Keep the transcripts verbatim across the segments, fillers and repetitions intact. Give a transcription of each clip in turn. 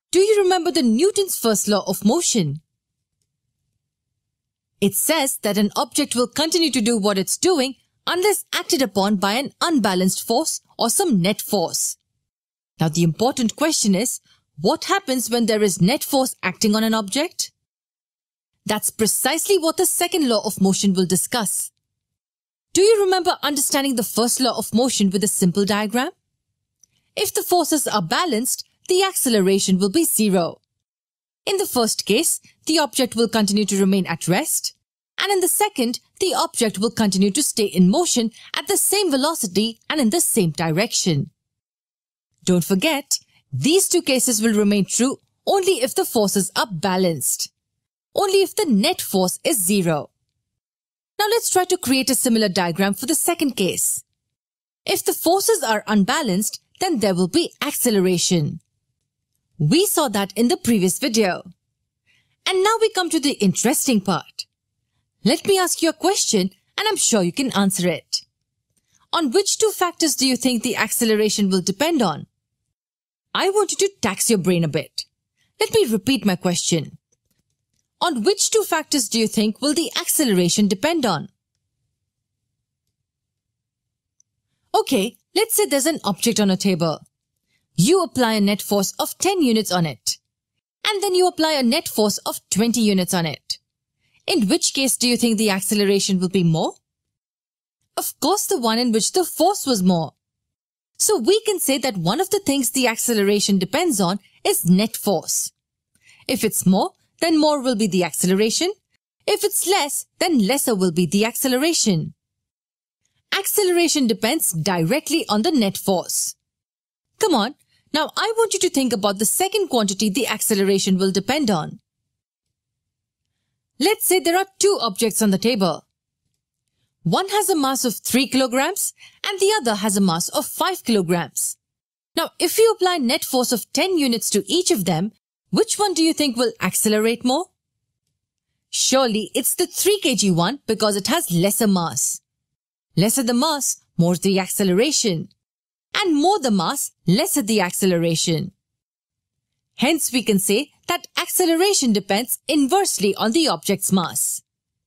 Do you remember the Newton's first law of motion? It says that an object will continue to do what it's doing unless acted upon by an unbalanced force or some net force. Now the important question is, what happens when there is net force acting on an object? That's precisely what the second law of motion will discuss. Do you remember understanding the first law of motion with a simple diagram? If the forces are balanced, the acceleration will be zero. In the first case, the object will continue to remain at rest, and in the second, the object will continue to stay in motion at the same velocity and in the same direction. Don't forget, these two cases will remain true only if the forces are balanced, only if the net force is zero. Now let's try to create a similar diagram for the second case. If the forces are unbalanced, then there will be acceleration. We saw that in the previous video. And now we come to the interesting part. Let me ask you a question and I'm sure you can answer it. On which two factors do you think the acceleration will depend on? I want you to tax your brain a bit. Let me repeat my question. On which two factors do you think will the acceleration depend on? Okay, let's say there's an object on a table. You apply a net force of ten units on it. And then you apply a net force of twenty units on it. In which case do you think the acceleration will be more? Of course, the one in which the force was more. So we can say that one of the things the acceleration depends on is net force. If it's more, then more will be the acceleration. If it's less, then lesser will be the acceleration. Acceleration depends directly on the net force. Come on, now I want you to think about the second quantity the acceleration will depend on. Let's say there are two objects on the table. One has a mass of three kilograms and the other has a mass of five kilograms. Now, if you apply net force of ten units to each of them, which one do you think will accelerate more? Surely it's the three kilogram one because it has lesser mass. Lesser the mass, more the acceleration. And more the mass, lesser the acceleration. Hence, we can say that acceleration depends inversely on the object's mass.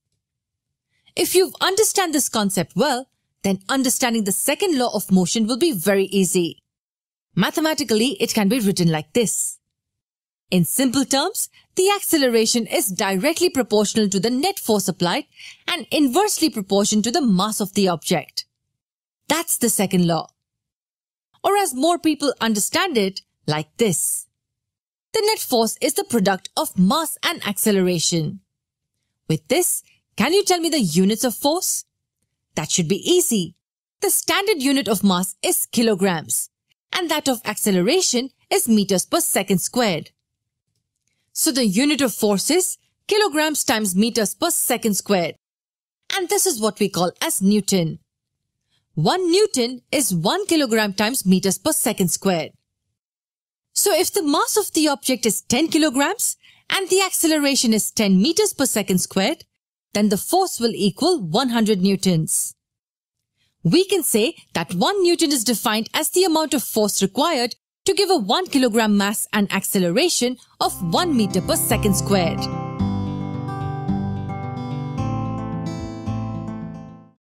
If you understand this concept well, then understanding the second law of motion will be very easy. Mathematically, it can be written like this. In simple terms, the acceleration is directly proportional to the net force applied and inversely proportional to the mass of the object. That's the second law. Or as more people understand it, like this. The net force is the product of mass and acceleration. With this, can you tell me the units of force? That should be easy. The standard unit of mass is kilograms, and that of acceleration is meters per second squared. So the unit of force is kilograms times meters per second squared. And this is what we call as Newton. One Newton is one kilogram times meters per second squared. So if the mass of the object is ten kilograms and the acceleration is ten meters per second squared, then the force will equal one hundred newtons. We can say that one newton is defined as the amount of force required to give a one kilogram mass and acceleration of one meter per second squared.